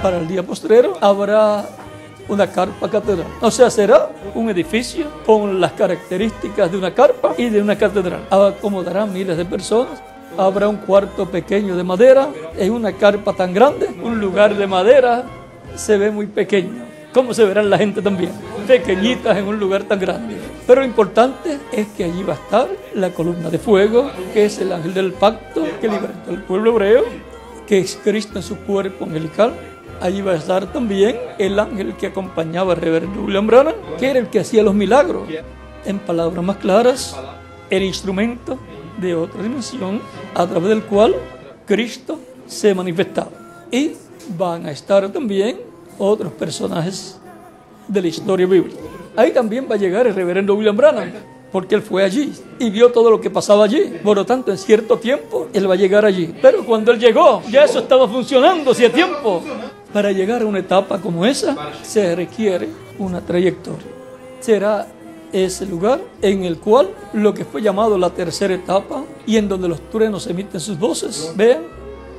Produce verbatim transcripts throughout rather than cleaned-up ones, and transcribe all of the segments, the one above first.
Para el día postrero habrá una carpa catedral. O sea, será un edificio con las características de una carpa y de una catedral. Acomodará miles de personas. Habrá un cuarto pequeño de madera en una carpa tan grande. Un lugar de madera se ve muy pequeño. ¿Cómo se verá la gente también? Pequeñitas en un lugar tan grande. Pero lo importante es que allí va a estar la columna de fuego, que es el ángel del pacto que libertó al pueblo hebreo, que es Cristo en su cuerpo angelical. Allí va a estar también el ángel que acompañaba al reverendo William Branham, que era el que hacía los milagros. En palabras más claras, el instrumento de otra dimensión a través del cual Cristo se manifestaba. Y van a estar también otros personajes de la historia bíblica. Ahí también va a llegar el reverendo William Branham, porque él fue allí y vio todo lo que pasaba allí. Por lo tanto, en cierto tiempo, él va a llegar allí. Pero cuando él llegó, ya eso estaba funcionando hacía tiempo. Para llegar a una etapa como esa, se requiere una trayectoria. Será ese lugar en el cual lo que fue llamado la tercera etapa y en donde los truenos emiten sus voces. Vean,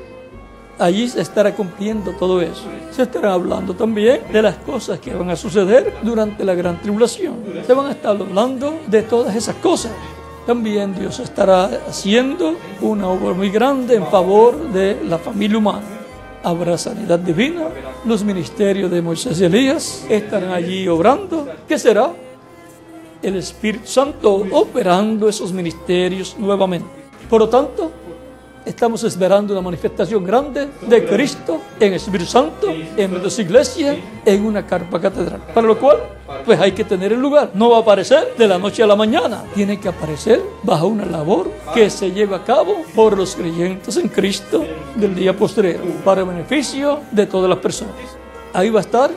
allí se estará cumpliendo todo eso. Se estará hablando también de las cosas que van a suceder durante la gran tribulación. Se van a estar hablando de todas esas cosas. También Dios estará haciendo una obra muy grande en favor de la familia humana. Habrá sanidad divina, los ministerios de Moisés y Elías estarán allí obrando. ¿Qué será? El Espíritu Santo operando esos ministerios nuevamente. Por lo tanto, estamos esperando una manifestación grande de Cristo en el Espíritu Santo, en nuestra iglesia, en una carpa catedral. Para lo cual, pues hay que tener el lugar. No va a aparecer de la noche a la mañana. Tiene que aparecer bajo una labor que se lleva a cabo por los creyentes en Cristo del día postrero, para el beneficio de todas las personas. Ahí va a estar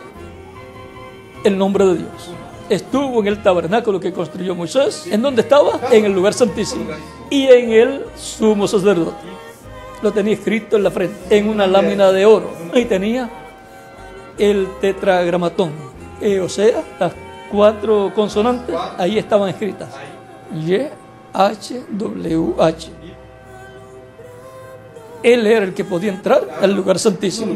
el nombre de Dios. Estuvo en el tabernáculo que construyó Moisés. ¿En dónde estaba? En el lugar santísimo. Y en el sumo sacerdote. Lo tenía escrito en la frente, en una lámina de oro. Ahí tenía el tetragramatón. Eh, o sea, las cuatro consonantes, ahí estaban escritas. Y, H, W, H. Él era el que podía entrar al lugar santísimo.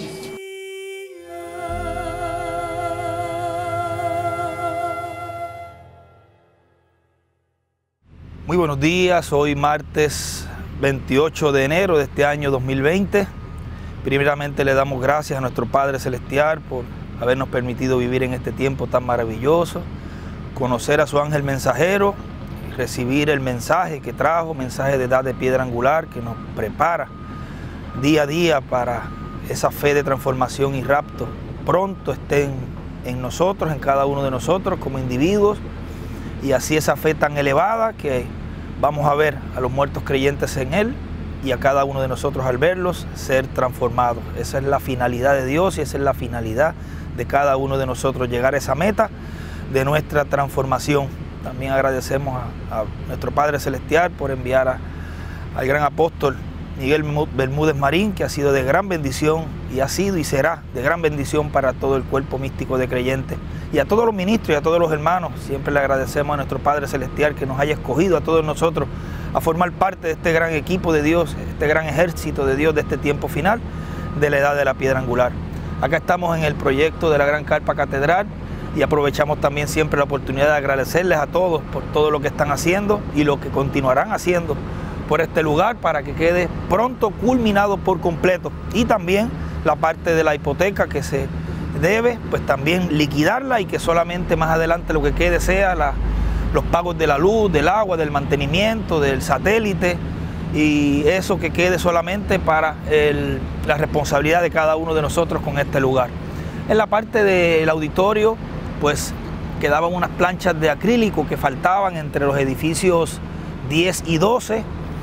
Muy buenos días, hoy martes veintiocho de enero de este año dos mil veinte. Primeramente le damos gracias a nuestro Padre Celestial por habernos permitido vivir en este tiempo tan maravilloso, conocer a su ángel mensajero, recibir el mensaje que trajo, mensaje de edad de piedra angular que nos prepara día a día para esa fe de transformación y rapto. Pronto estén en nosotros, en cada uno de nosotros como individuos, y así esa fe tan elevada que vamos a ver a los muertos creyentes en Él y a cada uno de nosotros al verlos ser transformados. Esa es la finalidad de Dios y esa es la finalidad de cada uno de nosotros, llegar a esa meta de nuestra transformación. También agradecemos a, a nuestro Padre Celestial por enviar a, al gran apóstol Miguel Bermúdez Marín, que ha sido de gran bendición y ha sido y será de gran bendición para todo el cuerpo místico de creyentes. Y a todos los ministros y a todos los hermanos, siempre le agradecemos a nuestro Padre Celestial que nos haya escogido a todos nosotros a formar parte de este gran equipo de Dios, este gran ejército de Dios de este tiempo final de la edad de la piedra angular. Acá estamos en el proyecto de la Gran Carpa Catedral y aprovechamos también siempre la oportunidad de agradecerles a todos por todo lo que están haciendo y lo que continuarán haciendo por este lugar para que quede pronto culminado por completo. Y también la parte de la hipoteca que se debe, pues también liquidarla y que solamente más adelante lo que quede sea la, los pagos de la luz, del agua, del mantenimiento, del satélite, y eso que quede solamente para el, la responsabilidad de cada uno de nosotros con este lugar. En la parte del auditorio, pues quedaban unas planchas de acrílico que faltaban entre los edificios diez y doce.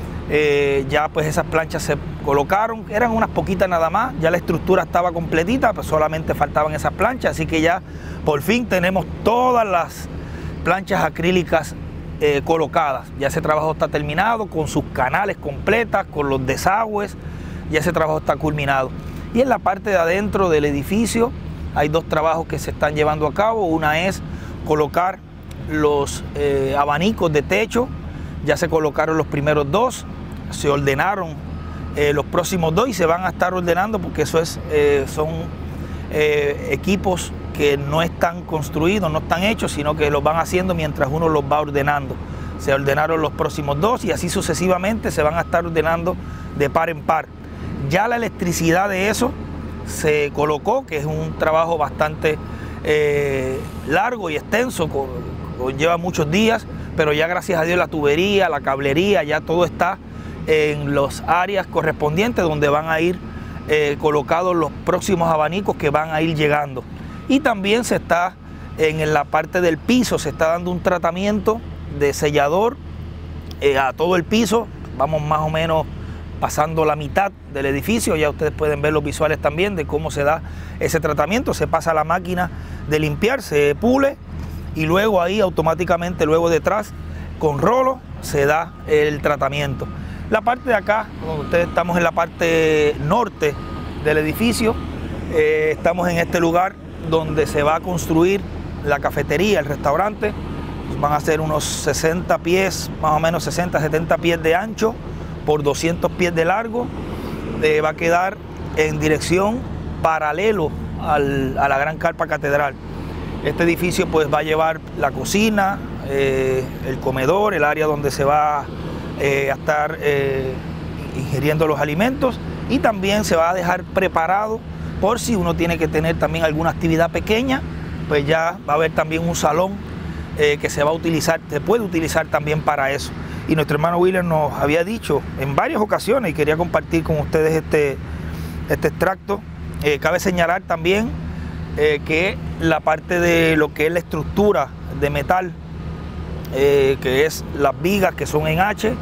Eh, ya pues esas planchas se colocaron, eran unas poquitas nada más, ya la estructura estaba completita, pues solamente faltaban esas planchas, así que ya por fin tenemos todas las planchas acrílicas eh, colocadas. Ya ese trabajo está terminado, con sus canales completas, con los desagües, ya ese trabajo está culminado. Y en la parte de adentro del edificio hay dos trabajos que se están llevando a cabo. Una es colocar los eh, abanicos de techo. Ya se colocaron los primeros dos, se ordenaron eh, los próximos dos y se van a estar ordenando porque eso es, eh, son eh, equipos que no están construidos, no están hechos, sino que los van haciendo mientras uno los va ordenando. Se ordenaron los próximos dos y así sucesivamente se van a estar ordenando de par en par. Ya la electricidad de eso se colocó, que es un trabajo bastante eh, largo y extenso, lleva muchos días, pero ya gracias a Dios la tubería, la cablería, ya todo está en las áreas correspondientes donde van a ir eh, colocados los próximos abanicos que van a ir llegando. Y también se está en la parte del piso, se está dando un tratamiento de sellador eh, a todo el piso. Vamos más o menos pasando la mitad del edificio, ya ustedes pueden ver los visuales también de cómo se da ese tratamiento. Se pasa a la máquina de limpiar, se pule y luego ahí automáticamente, luego detrás con rolo se da el tratamiento. La parte de acá, donde ustedes estamos en la parte norte del edificio, eh, estamos en este lugar donde se va a construir la cafetería, el restaurante. Van a ser unos sesenta pies, más o menos sesenta, setenta pies de ancho por doscientos pies de largo. Eh, va a quedar en dirección paralelo al, a la Gran Carpa Catedral. Este edificio pues va a llevar la cocina, eh, el comedor, el área donde se va eh, a estar eh, ingiriendo los alimentos, y también se va a dejar preparado por si uno tiene que tener también alguna actividad pequeña, pues ya va a haber también un salón eh, que se va a utilizar, se puede utilizar también para eso. Y nuestro hermano William nos había dicho en varias ocasiones, y quería compartir con ustedes este, este extracto. Eh, cabe señalar también eh, que la parte de lo que es la estructura de metal, eh, que es las vigas que son en H,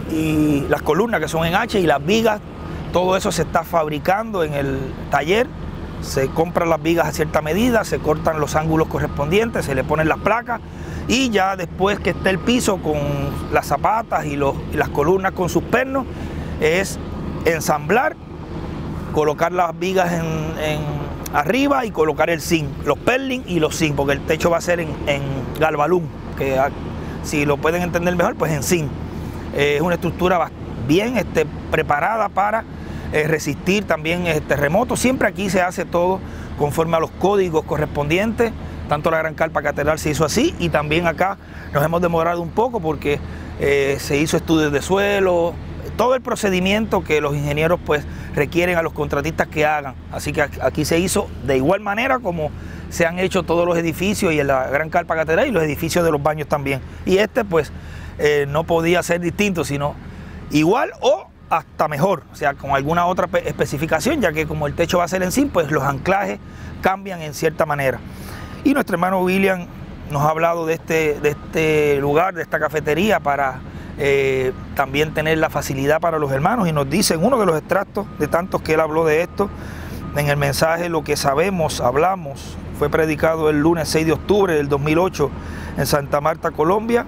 y las columnas que son en H, y las vigas, todo eso se está fabricando en el taller. Se compran las vigas a cierta medida, se cortan los ángulos correspondientes, se le ponen las placas, y ya después que esté el piso con las zapatas y, los, y las columnas con sus pernos, es ensamblar, colocar las vigas en, en arriba y colocar el zinc, los perlin y los zinc, porque el techo va a ser en, en galvalum, que si lo pueden entender mejor, pues en zinc. Eh, es una estructura bien este, preparada para eh, resistir también eh, terremotos. Siempre aquí se hace todo conforme a los códigos correspondientes. Tanto la Gran Carpa Catedral se hizo así, y también acá nos hemos demorado un poco porque eh, se hizo estudios de suelo, todo el procedimiento que los ingenieros pues requieren a los contratistas que hagan. Así que aquí se hizo de igual manera como se han hecho todos los edificios y en la Gran Carpa Catedral y los edificios de los baños también. Y este pues eh, no podía ser distinto, sino igual o hasta mejor, o sea, con alguna otra especificación, ya que como el techo va a ser en zinc, pues los anclajes cambian en cierta manera. Y nuestro hermano William nos ha hablado de este, de este lugar, de esta cafetería, para eh, también tener la facilidad para los hermanos, y nos dice en uno de los extractos de tantos que él habló de esto, en el mensaje Lo que sabemos, hablamos, fue predicado el lunes seis de octubre del dos mil ocho en Santa Marta, Colombia,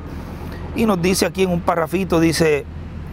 y nos dice aquí en un parrafito, dice: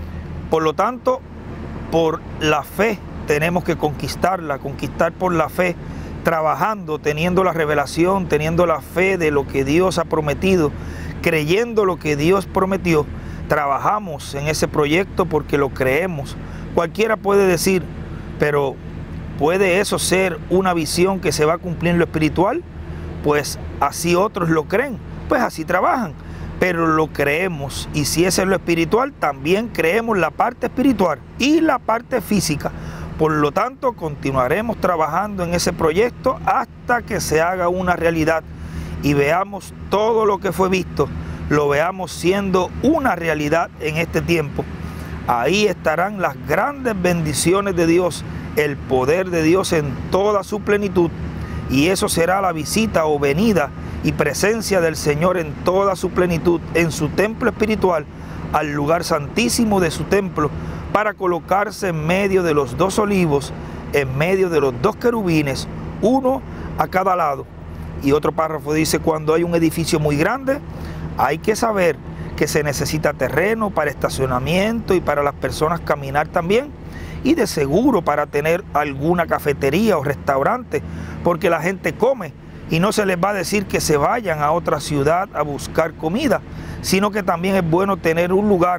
por lo tanto, por la fe tenemos que conquistarla, conquistar por la fe, trabajando, teniendo la revelación, teniendo la fe de lo que Dios ha prometido, creyendo lo que Dios prometió. Trabajamos en ese proyecto porque lo creemos. Cualquiera puede decir, pero ¿puede eso ser una visión que se va a cumplir en lo espiritual? Pues así otros lo creen, pues así trabajan, pero lo creemos. Y si es en lo espiritual, también creemos la parte espiritual y la parte física. Por lo tanto, continuaremos trabajando en ese proyecto hasta que se haga una realidad y veamos todo lo que fue visto, lo veamos siendo una realidad en este tiempo. Ahí estarán las grandes bendiciones de Dios, el poder de Dios en toda su plenitud, y eso será la visita o venida y presencia del Señor en toda su plenitud, en su templo espiritual, al lugar santísimo de su templo, para colocarse en medio de los dos olivos, en medio de los dos querubines, uno a cada lado. Y otro párrafo dice: cuando hay un edificio muy grande, hay que saber que se necesita terreno para estacionamiento y para las personas caminar también, y de seguro para tener alguna cafetería o restaurante, porque la gente come y no se les va a decir que se vayan a otra ciudad a buscar comida, sino que también es bueno tener un lugar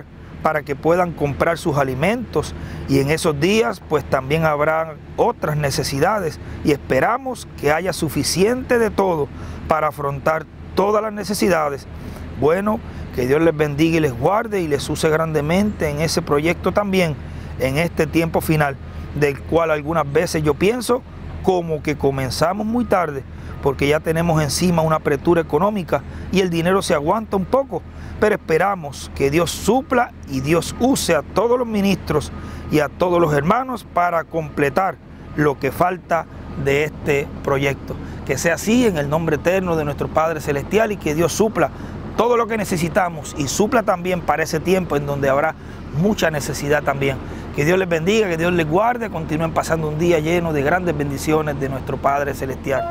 para que puedan comprar sus alimentos, y en esos días pues también habrá otras necesidades, y esperamos que haya suficiente de todo para afrontar todas las necesidades. Bueno, que Dios les bendiga y les guarde y les use grandemente en ese proyecto también, en este tiempo final, del cual algunas veces yo pienso como que comenzamos muy tarde, porque ya tenemos encima una apretura económica y el dinero se aguanta un poco, pero esperamos que Dios supla y Dios use a todos los ministros y a todos los hermanos para completar lo que falta de este proyecto. Que sea así en el nombre eterno de nuestro Padre Celestial, y que Dios supla todo lo que necesitamos y supla también para ese tiempo en donde habrá mucha necesidad también. Que Dios les bendiga, que Dios les guarde, continúen pasando un día lleno de grandes bendiciones de nuestro Padre Celestial.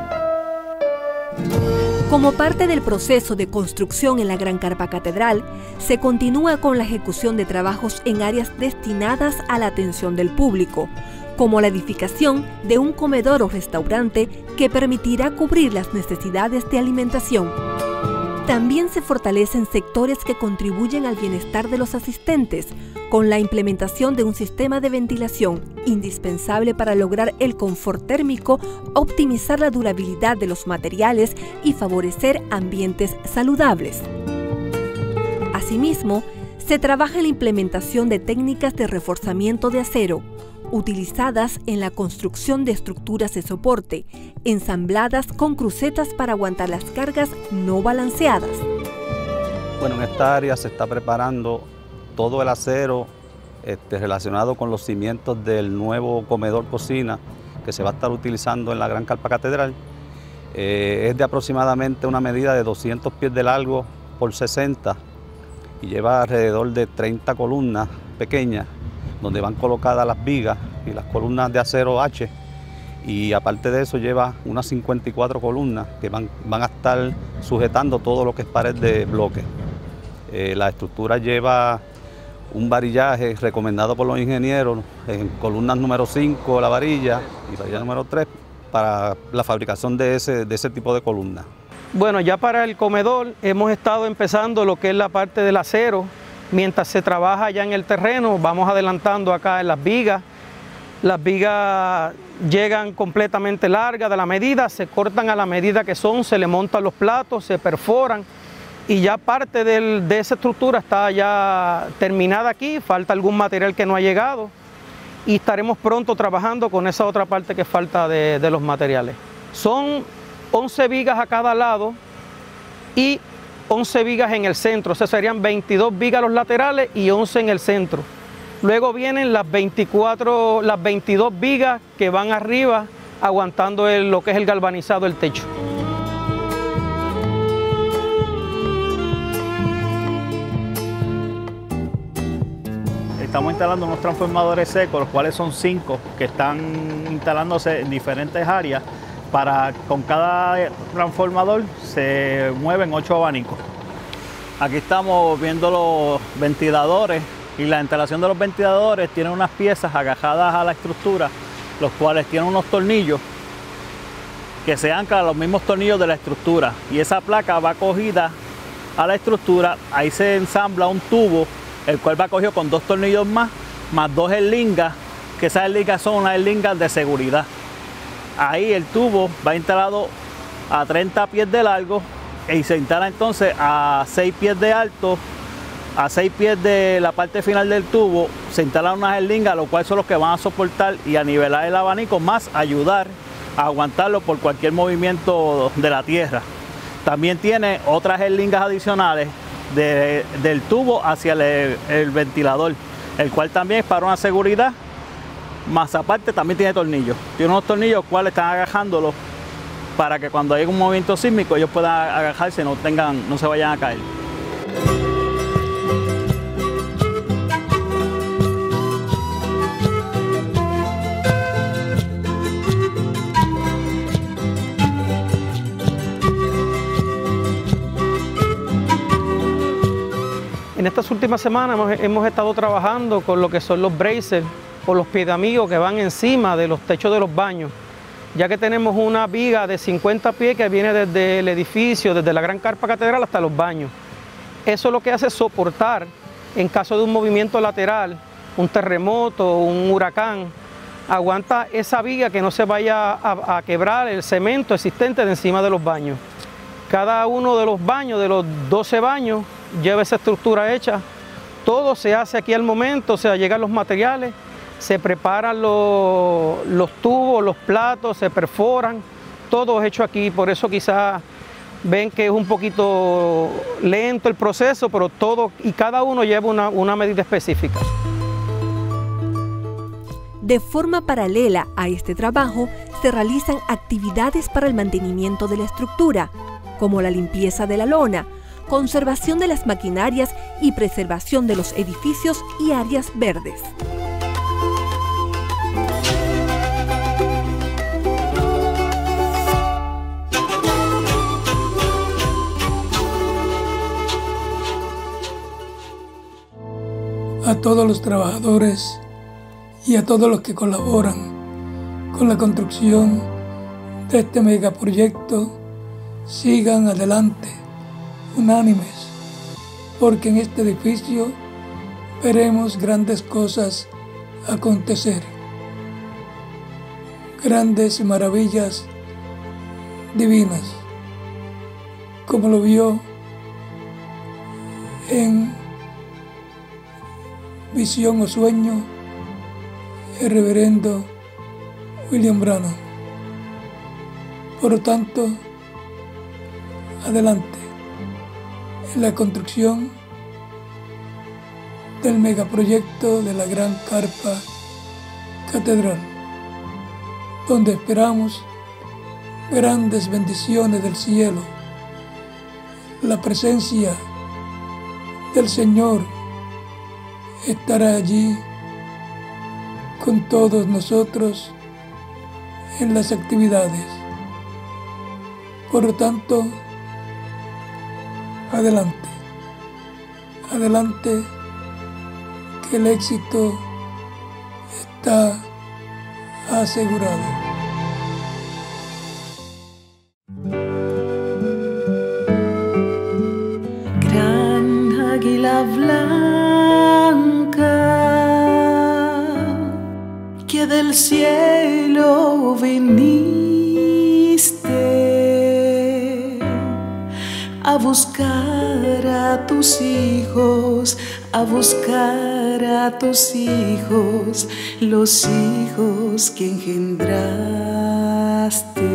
Como parte del proceso de construcción en la Gran Carpa Catedral, se continúa con la ejecución de trabajos en áreas destinadas a la atención del público, como la edificación de un comedor o restaurante que permitirá cubrir las necesidades de alimentación. También se fortalecen sectores que contribuyen al bienestar de los asistentes, con la implementación de un sistema de ventilación indispensable para lograr el confort térmico, optimizar la durabilidad de los materiales y favorecer ambientes saludables. Asimismo, se trabaja en la implementación de técnicas de reforzamiento de acero, utilizadas en la construcción de estructuras de soporte, ensambladas con crucetas para aguantar las cargas no balanceadas. Bueno, en esta área se está preparando todo el acero este, relacionado con los cimientos del nuevo comedor cocina que se va a estar utilizando en la Gran Carpa Catedral. Eh, es de aproximadamente una medida de doscientos pies de largo por sesenta y lleva alrededor de treinta columnas pequeñas, donde van colocadas las vigas y las columnas de acero H, y aparte de eso lleva unas cincuenta y cuatro columnas que van, van a estar sujetando todo lo que es pared de bloque. Eh, la estructura lleva un varillaje recomendado por los ingenieros en columnas número cinco la varilla y varilla número tres para la fabricación de ese, de ese tipo de columnas. Bueno, ya para el comedor hemos estado empezando lo que es la parte del acero. Mientras se trabaja ya en el terreno, vamos adelantando acá en las vigas. Las vigas llegan completamente largas de la medida, se cortan a la medida que son, se le montan los platos, se perforan, y ya parte del, de esa estructura está ya terminada aquí, falta algún material que no ha llegado, y estaremos pronto trabajando con esa otra parte que falta de, de los materiales. Son once vigas a cada lado y once vigas en el centro, o sea, serían veintidós vigas a los laterales y once en el centro. Luego vienen las veinticuatro, las veintidós vigas que van arriba aguantando el, lo que es el galvanizado del techo. Estamos instalando unos transformadores secos, los cuales son cinco, que están instalándose en diferentes áreas. Para, con cada transformador se mueven ocho abanicos. Aquí estamos viendo los ventiladores, y la instalación de los ventiladores tiene unas piezas agajadas a la estructura, los cuales tienen unos tornillos que se anclan a los mismos tornillos de la estructura, y esa placa va cogida a la estructura. Ahí se ensambla un tubo, el cual va cogido con dos tornillos más, más dos herlingas, que esas herlingas son unas herlingas de seguridad. Ahí el tubo va instalado a treinta pies de largo y se instala entonces a seis pies de alto. A seis pies de la parte final del tubo se instalan unas herlingas, lo cual son los que van a soportar y a nivelar el abanico, más ayudar a aguantarlo por cualquier movimiento de la tierra. También tiene otras herlingas adicionales de, del tubo hacia el, el ventilador, el cual también es para una seguridad. Más aparte también tiene tornillos, tiene unos tornillos cuales están agajándolos para que cuando haya un movimiento sísmico ellos puedan agajarse y no, tengan, no se vayan a caer. En estas últimas semanas hemos, hemos estado trabajando con lo que son los bracers o los piedamigos que van encima de los techos de los baños, ya que tenemos una viga de cincuenta pies que viene desde el edificio, desde la Gran Carpa Catedral hasta los baños. Eso lo que hace es soportar en caso de un movimiento lateral, un terremoto, un huracán, aguanta esa viga que no se vaya a, a quebrar el cemento existente de encima de los baños. Cada uno de los baños, de los doce baños, lleva esa estructura hecha. Todo se hace aquí al momento, o sea, llegan los materiales, se preparan los, los tubos, los platos, se perforan, todo es hecho aquí. Por eso quizás ven que es un poquito lento el proceso, pero todo y cada uno lleva una, una medida específica. De forma paralela a este trabajo, se realizan actividades para el mantenimiento de la estructura, como la limpieza de la lona, conservación de las maquinarias y preservación de los edificios y áreas verdes. A todos los trabajadores y a todos los que colaboran con la construcción de este megaproyecto, sigan adelante, unánimes, porque en este edificio veremos grandes cosas acontecer, grandes maravillas divinas, como lo vio en visión o sueño el reverendo William Branham. Por lo tanto, adelante en la construcción del megaproyecto de la Gran Carpa Catedral, donde esperamos grandes bendiciones del cielo, la presencia del Señor estará allí con todos nosotros en las actividades. Por lo tanto, adelante, adelante, que el éxito está asegurado. Gran águila blanca que del cielo viniste a buscar a tus hijos, a buscar a tus hijos, los hijos que engendraste.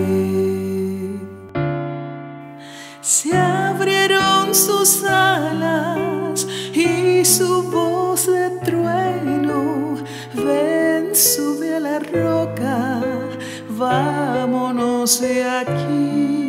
Se abrieron sus alas y su voz de trueno, ven, sube a la roca, vámonos de aquí.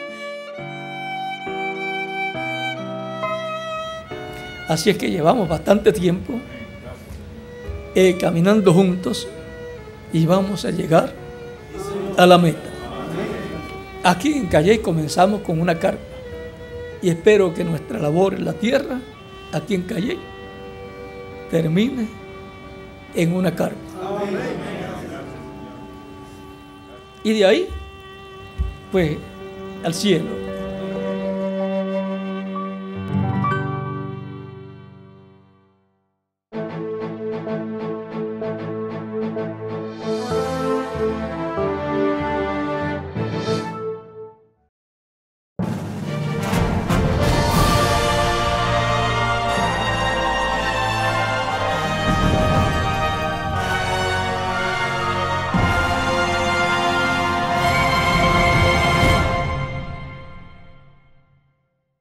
Así es que llevamos bastante tiempo eh, caminando juntos y vamos a llegar a la meta. Aquí en Calley comenzamos con una carpa y espero que nuestra labor en la tierra, aquí en Calley, termine en una carpa. Y de ahí, pues, al cielo.